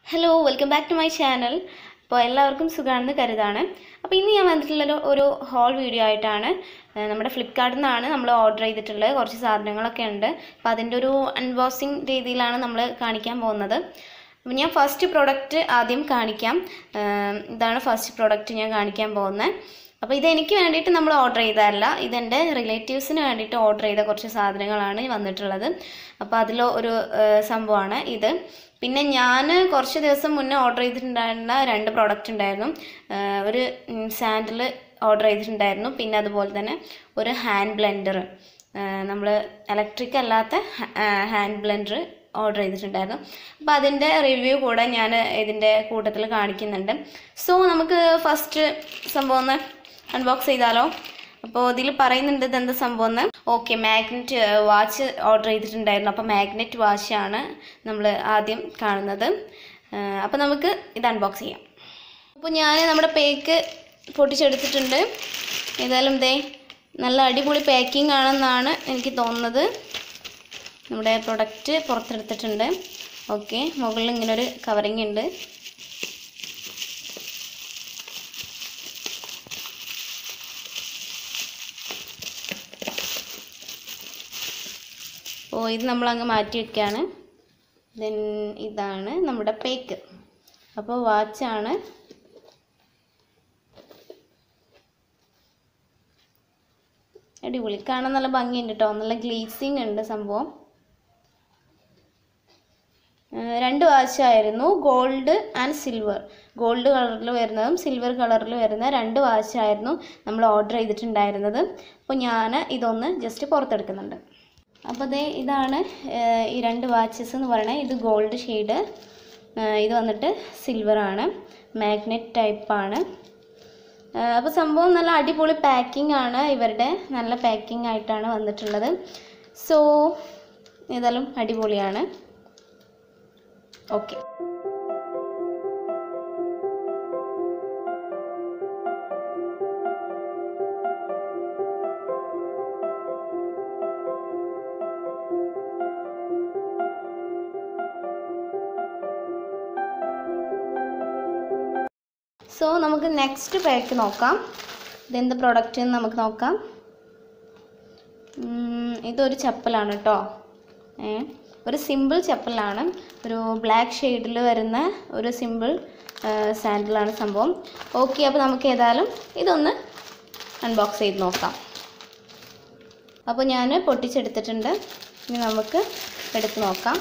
Hello welcome back to my channel. അപ്പോൾ എല്ലാവർക്കും സുഖമാണെന്ന് കരുതാണ്. അപ്പോൾ ഇന്ന് ഞാൻ വന്നിട്ടുള്ള ഒരു ഹോൾ വീഡിയോ ആയിട്ടാണ്. നമ്മുടെ ഫ്ലിപ്കാർട്ടിൽ നിന്നാണ് നമ്മൾ ഓർഡർ ചെയ്തിട്ടുള്ളത്. കുറച്ച് സാധനങ്ങളൊക്കെ ഉണ്ട്. അപ്പോൾ അതിൻ്റെ ഒരു അൺബോക്സിങ് രീതിയിലാണ് നമ്മൾ കാണിക്കാൻ പോകുന്നത്. അപ്പോൾ ഞാൻ ഫസ്റ്റ് പ്രൊഡക്റ്റ് ആദ്യം കാണിക്കാം. ഇതാണ് ഫസ്റ്റ് പ്രൊഡക്റ്റ് ഞാൻ കാണിക്കാൻ പോകുന്നത്. അപ്പോൾ ഇതെനിക്ക് വേണ്ടിയിട്ട് നമ്മൾ ഓർഡർ ചെയ്തതല്ല, ഇതെൻ്റെ റിലേറ്റീവ്സിന് വേണ്ടിയിട്ട് ഓർഡർ ചെയ്ത കുറച്ച് സാധനങ്ങളാണ് വന്നിട്ടുള്ളത്. അപ്പോൾ അതിൽ ഒരു സംഭവമാണ് ഇത്. പിന്നെ ഞാൻ കുറച്ച് ദിവസം മുന്നേ ഓർഡർ ചെയ്തിട്ടുണ്ടായിരുന്ന 2 പ്രോഡക്റ്റ് ഉണ്ടായിരുന്നു. ഒരു സാൻഡിൽ ഓർഡർ ചെയ്തിട്ടുണ്ടായിരുന്നു. പിന്നെ അതുപോലെ തന്നെ ഒരു ഹാൻഡ് ബ്ലെൻഡർ, നമ്മൾ ഇലക്ട്രിക് അല്ലാത്ത ഹാൻഡ് ബ്ലെൻഡർ ഓർഡർ ചെയ്തിട്ടുണ്ടായിരുന്നു. അപ്പോൾ അതിൻ്റെ റിവ്യൂ കൂടെ ഞാൻ ഇതിൻ്റെ കൂട്ടത്തിൽ കാണിക്കുന്നുണ്ട്. സോ നമുക്ക് ഫസ്റ്റ് സംഭവം ഒന്ന് അൺബോക്സ് ചെയ്താലോ. അപ്പോൾ ഇതിൽ പറയുന്നുണ്ട് ഇതെന്താ സംഭവം എന്ന്. ഓക്കെ, മാഗ്നറ്റ് വാച്ച് ഓർഡർ ചെയ്തിട്ടുണ്ടായിരുന്നു. അപ്പോൾ മാഗ്നറ്റ് വാച്ചാണ് നമ്മൾ ആദ്യം കാണുന്നത്. അപ്പോൾ നമുക്ക് ഇത് അൺബോക്സ് ചെയ്യാം. അപ്പോൾ ഞാൻ നമ്മുടെ പേക്ക് പൊട്ടിച്ചെടുത്തിട്ടുണ്ട്. ഏതായാലും നല്ല അടിപൊളി പാക്കിംഗ് ആണെന്നാണ് എനിക്ക് തോന്നുന്നത്. നമ്മുടെ പ്രൊഡക്റ്റ് പുറത്തെടുത്തിട്ടുണ്ട്. ഓക്കെ, മുകളിൽ ഇങ്ങനെ ഒരു കവറിങ് ഉണ്ട്. അപ്പോൾ ഇത് നമ്മളങ്ങ് മാറ്റി വയ്ക്കുകയാണ്. ദെൻ ഇതാണ് നമ്മുടെ പേക്ക്. അപ്പോൾ വാച്ചാണ്. അടിപൊളി, കാണാൻ നല്ല ഭംഗിയുണ്ട് കേട്ടോ. നല്ല ഗ്ലേസിങ് ഉണ്ട് സംഭവം. 2 വാച്ചായിരുന്നു, ഗോൾഡ് ആൻഡ് സിൽവർ. ഗോൾഡ് കളറിൽ വരുന്നതും സിൽവർ കളറിൽ വരുന്ന 2 വാച്ചായിരുന്നു നമ്മൾ ഓർഡർ ചെയ്തിട്ടുണ്ടായിരുന്നത്. അപ്പോൾ ഞാൻ ഇതൊന്ന് ജസ്റ്റ് പുറത്തെടുക്കുന്നുണ്ട്. അപ്പോൾ ഇതാണ് ഈ 2 വാച്ചസ് എന്ന് പറയുന്നത്. ഇത് ഗോൾഡ് ഷെയ്ഡ്, ഇത് വന്നിട്ട് സിൽവറാണ്, മാഗ്നറ്റ് ടൈപ്പാണ്. അപ്പോൾ സംഭവം നല്ല അടിപൊളി പാക്കിംഗ് ആണ്. ഇവരുടെ നല്ല പാക്കിംഗ് ആയിട്ടാണ് വന്നിട്ടുള്ളത്. സോ ഏതായാലും അടിപൊളിയാണ്. ഓക്കെ, സോ നമുക്ക് നെക്സ്റ്റ് പാക്ക് നോക്കാം. ഇതെന്ത് പ്രൊഡക്റ്റ് എന്ന് നമുക്ക് നോക്കാം. ഇതൊരു ചപ്പലാണ് കേട്ടോ. ഒരു സിമ്പിൾ ചപ്പലാണ്. ഒരു ബ്ലാക്ക് ഷെയ്ഡിൽ വരുന്ന ഒരു സിമ്പിൾ സാൻഡിലാണ് സംഭവം. ഓക്കെ, അപ്പോൾ നമുക്ക് ഏതായാലും ഇതൊന്ന് അൺബോക്സ് ചെയ്ത് നോക്കാം. അപ്പോൾ ഞാൻ പൊട്ടിച്ചെടുത്തിട്ടുണ്ട്. ഇനി നമുക്ക് എടുത്ത് നോക്കാം.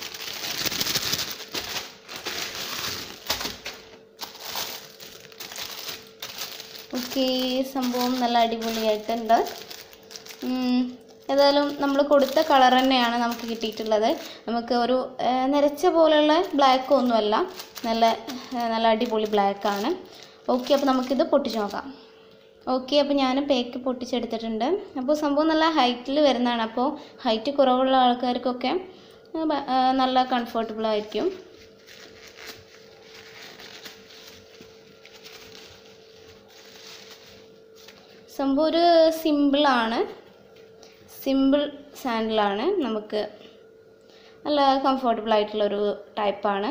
ഓക്കെ, സംഭവം നല്ല അടിപൊളിയായിട്ടുണ്ട്. ഏതായാലും നമ്മൾ കൊടുത്ത കളർ തന്നെയാണ് നമുക്ക് കിട്ടിയിട്ടുള്ളത്. നമുക്ക് ഒരു നിരച്ച പോലെയുള്ള ബ്ലാക്ക് ഒന്നുമല്ല, നല്ല അടിപൊളി ബ്ലാക്കാണ്. ഓക്കെ, അപ്പോൾ നമുക്കിത് പൊട്ടിച്ച് നോക്കാം. ഓക്കെ, അപ്പോൾ ഞാൻ പേക്ക് പൊട്ടിച്ചെടുത്തിട്ടുണ്ട്. അപ്പോൾ സംഭവം നല്ല ഹൈറ്റിൽ വരുന്നതാണ്. അപ്പോൾ ഹൈറ്റ് കുറവുള്ള ആൾക്കാർക്കൊക്കെ നല്ല കംഫർട്ടബിൾ ആയിരിക്കും. സംഭവം ഒരു സിമ്പിളാണ്, സിമ്പിൾ സാൻഡിലാണ്. നമുക്ക് നല്ല കംഫർട്ടബിൾ ആയിട്ടുള്ളൊരു ടൈപ്പാണ്.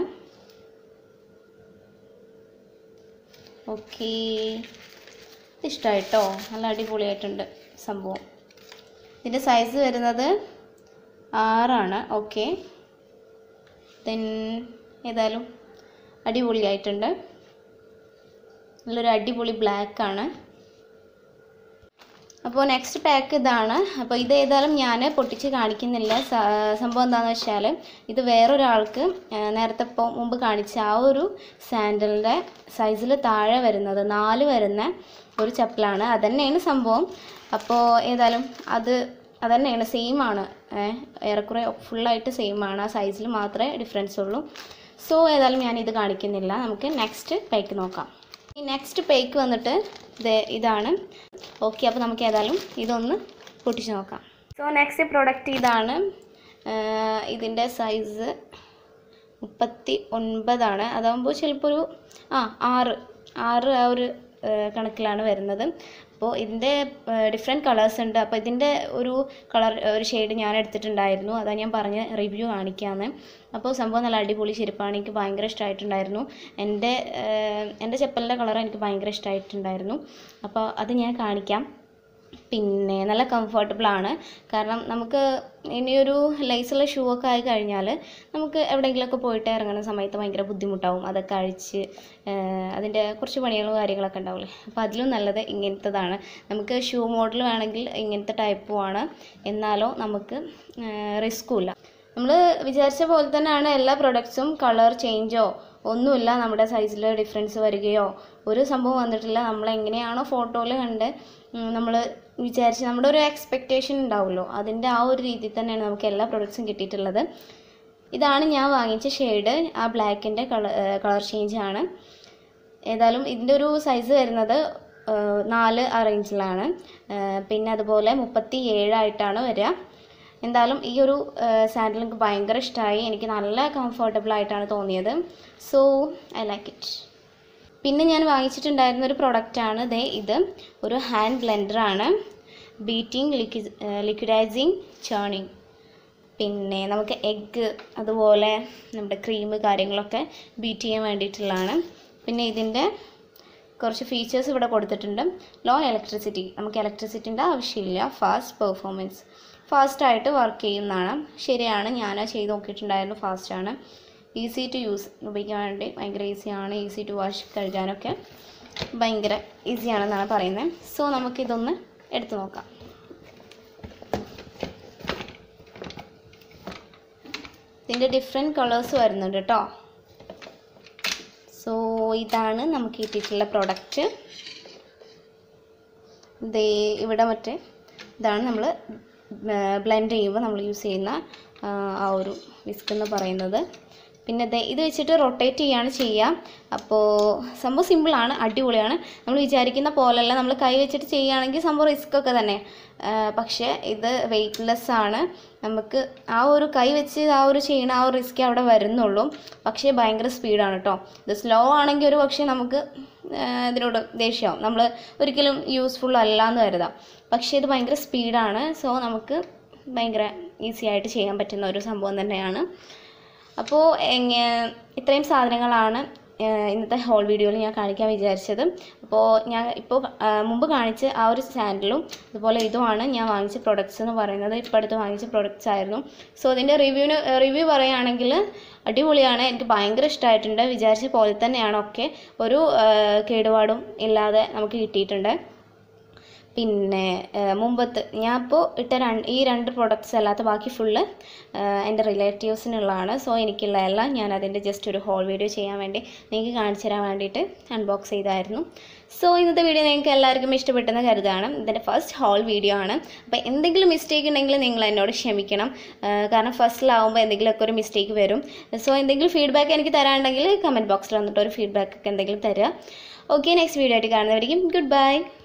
ഓക്കെ, ഇഷ്ടമായിട്ടോ, നല്ല അടിപൊളിയായിട്ടുണ്ട് സംഭവം. ഇതിൻ്റെ സൈസ് വരുന്നത് 6 ഓക്കെ, ദെൻ ഏതായാലും അടിപൊളിയായിട്ടുണ്ട്. നല്ലൊരു അടിപൊളി ബ്ലാക്കാണ്. അപ്പോൾ നെക്സ്റ്റ് പാക്ക് ഇതാണ്. അപ്പോൾ ഇത് ഏതായാലും ഞാൻ പൊട്ടിച്ച് കാണിക്കുന്നില്ല. സംഭവം എന്താണെന്ന് വെച്ചാൽ ഇത് വേറൊരാൾക്ക് നേരത്തെ മുമ്പ് കാണിച്ച ആ ഒരു സാൻഡലിൻ്റെ സൈസിൽ താഴെ വരുന്നത് 4 വരുന്ന ഒരു ചപ്പലാണ്. അതുതന്നെയാണ് സംഭവം. അപ്പോൾ ഏതായാലും അതുതന്നെയാണ്, സെയിം ആണ്. ഏറെക്കുറെ ഫുള്ളായിട്ട് സെയിം ആണ്. ആ സൈസിൽ മാത്രമേ ഡിഫറൻസ് ഉള്ളൂ. സോ ഏതായാലും ഞാനിത് കാണിക്കുന്നില്ല. നമുക്ക് നെക്സ്റ്റ് പാക്ക് നോക്കാം. ഈ നെക്സ്റ്റ് പേക്ക് വന്നിട്ട് ഇതാണ്. ഓക്കെ, അപ്പോൾ നമുക്ക് ഏതായാലും ഇതൊന്ന് പൊട്ടിച്ച് നോക്കാം. സോ നെക്സ്റ്റ് പ്രോഡക്റ്റ് ഇതാണ്. ഇതിൻ്റെ സൈസ് 39 അതാകുമ്പോൾ ചിലപ്പോൾ ഒരു 6 ആ ഒരു കണക്കിലാണ് വരുന്നത്. അപ്പോൾ ഇതിൻ്റെ ഡിഫറെൻറ്റ് കളേഴ്സ് ഉണ്ട്. അപ്പോൾ ഇതിൻ്റെ ഒരു ഷെയ്ഡ് ഞാൻ എടുത്തിട്ടുണ്ടായിരുന്നു, അതാ ഞാൻ പറഞ്ഞ റിവ്യൂ കാണിക്കാമെന്ന്. അപ്പോൾ സംഭവം നല്ല അടിപൊളി ചെരുപ്പാണ്, എനിക്ക് ഭയങ്കര ഇഷ്ടമായിട്ടുണ്ടായിരുന്നു. എൻ്റെ ചെപ്പലിൻ്റെ കളർ എനിക്ക് ഭയങ്കര ഇഷ്ടമായിട്ടുണ്ടായിരുന്നു. അപ്പോൾ അത് ഞാൻ കാണിക്കാം. പിന്നെ നല്ല കംഫർട്ടബിളാണ്, കാരണം നമുക്ക് ഇനിയൊരു ലൈസുള്ള ഷൂ ഒക്കെ ആയി കഴിഞ്ഞാൽ നമുക്ക് എവിടെയെങ്കിലുമൊക്കെ പോയിട്ട് ഇറങ്ങുന്ന സമയത്ത് ഭയങ്കര ബുദ്ധിമുട്ടാവും. അതൊക്കെ അഴിച്ച് അതിൻ്റെ കുറച്ച് പണികളും കാര്യങ്ങളൊക്കെ ഉണ്ടാവില്ലേ. അപ്പോൾ അതിലും നല്ലത് ഇങ്ങനത്തതാണ്. നമുക്ക് ഷൂ മോഡൽ വേണമെങ്കിൽ ഇങ്ങനത്തെ ടൈപ്പുമാണ്, എന്നാലോ നമുക്ക് റിസ്ക്കുമില്ല. നമ്മൾ വിചാരിച്ച പോലെ തന്നെയാണ് എല്ലാ പ്രൊഡക്ട്സും. കളർ ചേഞ്ചോ ഒന്നുമില്ല, നമ്മുടെ സൈസിൽ ഡിഫറൻസ് വരികയോ ഒരു സംഭവം വന്നിട്ടില്ല. നമ്മളെങ്ങനെയാണോ ഫോട്ടോയിൽ കണ്ട് നമ്മൾ വിചാരിച്ച് നമ്മുടെ ഒരു എക്സ്പെക്റ്റേഷൻ ഉണ്ടാവുമല്ലോ, അതിൻ്റെ ആ ഒരു രീതിയിൽ തന്നെയാണ് നമുക്ക് എല്ലാ പ്രൊഡക്ട്സും കിട്ടിയിട്ടുള്ളത്. ഇതാണ് ഞാൻ വാങ്ങിച്ച ഷെയ്ഡ്, ആ ബ്ലാക്കിൻ്റെ കളർ ചേഞ്ചാണ്. ഏതായാലും ഇതിൻ്റെ ഒരു സൈസ് വരുന്നത് 4 ആ റേഞ്ചിലാണ്. പിന്നെ അതുപോലെ 37 വരിക. എന്തായാലും ഈ ഒരു സാൻഡൽ എനിക്ക് ഭയങ്കര ഇഷ്ടമായി, എനിക്ക് നല്ല കംഫർട്ടബിളായിട്ടാണ് തോന്നിയത്. So I like it. പിന്നെ ഞാൻ വാങ്ങിച്ചിട്ടുണ്ടായിരുന്ന ഒരു പ്രൊഡക്റ്റാണ് ഇത്, ഒരു ഹാൻഡ് ബ്ലെൻഡറാണ്. ബീറ്റിംഗ് ലിക്വിഡൈസിങ് ചേർണിങ്. പിന്നെ നമുക്ക് എഗ്ഗ് അതുപോലെ നമ്മുടെ ക്രീം കാര്യങ്ങളൊക്കെ ബീറ്റ് ചെയ്യാൻ വേണ്ടിയിട്ടുള്ളതാണ്. പിന്നെ ഇതിൻ്റെ കുറച്ച് ഫീച്ചേഴ്സ് ഇവിടെ കൊടുത്തിട്ടുണ്ട്. ലോ ഇലക്ട്രിസിറ്റി, നമുക്ക് ഇലക്ട്രിസിറ്റിൻ്റെ ആവശ്യമില്ല. ഫാസ്റ്റ് പെർഫോമൻസ്, ഫാസ്റ്റായിട്ട് വർക്ക് ചെയ്യുന്നതാണ്. ശരിയാണ്, ഞാൻ ചെയ്ത് നോക്കിയിട്ടുണ്ടായിരുന്നു, ഫാസ്റ്റാണ്. ഈസി ടു യൂസ്, ഉപയോഗിക്കാൻ വേണ്ടി ഭയങ്കര ഈസിയാണ്. ഈസി ടു വാഷ്, കഴുകാനൊക്കെ ഭയങ്കര ഈസിയാണെന്നാണ് പറയുന്നത്. സോ നമുക്കിതൊന്ന് എടുത്തു നോക്കാം. ഇതിൻ്റെ ഡിഫറെൻറ്റ് കളേഴ്സ് വരുന്നുണ്ട് കേട്ടോ. സോ ഇതാണ് നമുക്ക് കിട്ടിയിട്ടുള്ള പ്രൊഡക്റ്റ്. ഇവിടെ ഇതാണ് നമ്മൾ ബ്ലെൻഡ് ചെയ്യുമ്പോൾ നമ്മൾ യൂസ് ചെയ്യുന്ന ആ ഒരു വിസ്ക് എന്ന് പറയുന്നത്. പിന്നെ ഇത് വെച്ചിട്ട് റൊട്ടേറ്റ് ചെയ്യാണ് ചെയ്യുക. അപ്പോൾ സംഭവം സിമ്പിളാണ്, അടിപൊളിയാണ്. നമ്മൾ വിചാരിക്കുന്ന പോലെയല്ല, നമ്മൾ കൈ വെച്ചിട്ട് ചെയ്യുകയാണെങ്കിൽ സംഭവം റിസ്ക്കൊക്കെ തന്നെ. പക്ഷേ ഇത് വെയ്റ്റ്ലെസ് ആണ്. നമുക്ക് ആ ഒരു കൈ വെച്ച് ആ ഒരു ചെയ്യണ ആ ഒരു റിസ്ക് അവിടെ വരുന്നുള്ളൂ. പക്ഷേ ഭയങ്കര സ്പീഡാണ് കേട്ടോ. ഇത് സ്ലോ ആണെങ്കിൽ ഒരു പക്ഷേ നമുക്ക് ഇതിനോട് ദേഷ്യമാവും, നമ്മൾ ഒരിക്കലും യൂസ്ഫുൾ അല്ല എന്ന് കരുതാം. പക്ഷേ ഇത് ഭയങ്കര സ്പീഡാണ്. സോ നമുക്ക് ഭയങ്കര ഈസി ആയിട്ട് ചെയ്യാൻ പറ്റുന്ന ഒരു സംഭവം തന്നെയാണ്. അപ്പോൾ ഇത്രയും സാധനങ്ങളാണ് ഇന്നത്തെ ഹോൾ വീഡിയോയിൽ ഞാൻ കാണിക്കാൻ വിചാരിച്ചത്. അപ്പോൾ ഞാൻ മുമ്പ് കാണിച്ച ആ ഒരു സാൻഡലും അതുപോലെ ഇതുമാണ് ഞാൻ വാങ്ങിച്ച പ്രൊഡക്ട്സ് എന്ന് പറയുന്നത്. ഇപ്പോൾ അടുത്ത് വാങ്ങിച്ച പ്രൊഡക്ട്സ് ആയിരുന്നു. സോ ഇതിൻ്റെ റിവ്യൂ പറയുകയാണെങ്കിൽ അടിപൊളിയാണ്, എനിക്ക് ഭയങ്കര ഇഷ്ടമായിട്ടുണ്ട്. വിചാരിച്ച പോലെ തന്നെയാണ്, ഒക്കെ ഒരു കേടുപാടും ഇല്ലാതെ നമുക്ക് കിട്ടിയിട്ടുണ്ട്. പിന്നെ ഞാൻ ഇപ്പോൾ ഇട്ട ഈ 2 പ്രൊഡക്ട്സ് അല്ലാത്ത ബാക്കി ഫുള്ള് എൻ്റെ റിലേറ്റീവ്സിനുള്ളതാണ്. സോ എനിക്കുള്ളതല്ല, ഞാൻ അതിൻ്റെ ജസ്റ്റ് ഒരു ഹോൾ വീഡിയോ ചെയ്യാൻ വേണ്ടി നിങ്ങൾക്ക് കാണിച്ചു തരാൻ വേണ്ടിയിട്ട് അൺബോക്സ് ചെയ്തായിരുന്നു. സോ ഇന്നത്തെ വീഡിയോ നിങ്ങൾക്ക് എല്ലാവർക്കും ഇഷ്ടപ്പെട്ടെന്ന് കരുതാണ്. ഇതിൻ്റെ ഫസ്റ്റ് ഹോൾ വീഡിയോ ആണ്. അപ്പോൾ എന്തെങ്കിലും മിസ്റ്റേക്ക് ഉണ്ടെങ്കിൽ നിങ്ങൾ എന്നോട് ക്ഷമിക്കണം, കാരണം ഫസ്റ്റിലാവുമ്പോൾ എന്തെങ്കിലുമൊക്കെ ഒരു മിസ്റ്റേക്ക് വരും. സോ എന്തെങ്കിലും ഫീഡ്ബാക്ക് എനിക്ക് തരാനുണ്ടെങ്കിൽ കമൻറ്റ് ബോക്സിൽ വന്നിട്ട് ഒരു ഫീഡ്ബാക്ക് ഒക്കെ എന്തെങ്കിലും തരിക. ഓക്കെ, നെക്സ്റ്റ് വീഡിയോ ആയിട്ട് കാണുന്നവരിക്കും ഗുഡ് ബൈ.